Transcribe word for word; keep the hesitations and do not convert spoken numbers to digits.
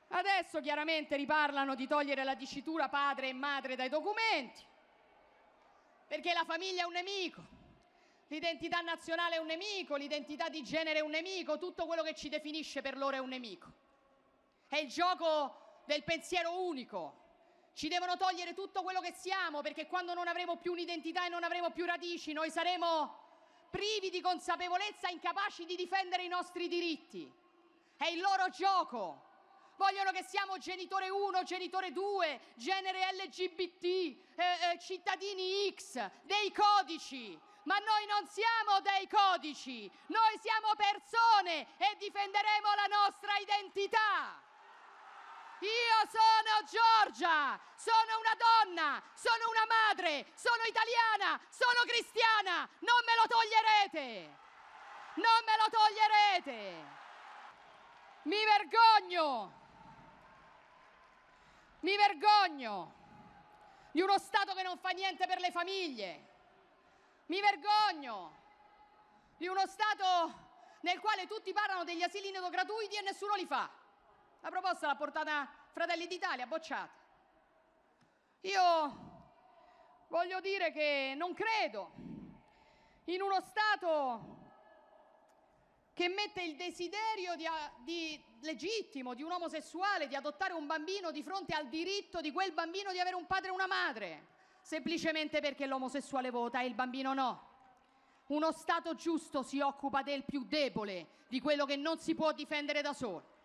Adesso chiaramente riparlano di togliere la dicitura padre e madre dai documenti, perché la famiglia è un nemico, l'identità nazionale è un nemico, l'identità di genere è un nemico, tutto quello che ci definisce per loro è un nemico. È il gioco del pensiero unico. Ci devono togliere tutto quello che siamo, perché quando non avremo più un'identità e non avremo più radici, noi saremo privi di consapevolezza, incapaci di difendere i nostri diritti. È il loro gioco. Vogliono che siamo genitore uno, genitore due, genere L G B T, eh, eh, cittadini X, dei codici. Ma noi non siamo dei codici, noi siamo persone e difenderemo la nostra identità. Io sono Giorgia, sono una donna, sono una madre, sono italiana, sono cristiana, non me lo toglierete, non me lo toglierete. Mi vergogno, mi vergogno di uno Stato che non fa niente per le famiglie, mi vergogno di uno Stato nel quale tutti parlano degli asili nido gratuiti e nessuno li fa. La proposta l'ha portata Fratelli d'Italia, bocciata. Io voglio dire che non credo in uno Stato che mette il desiderio di, di, legittimo di un omosessuale di adottare un bambino di fronte al diritto di quel bambino di avere un padre e una madre, semplicemente perché l'omosessuale vota e il bambino no. Uno Stato giusto si occupa del più debole, di quello che non si può difendere da solo.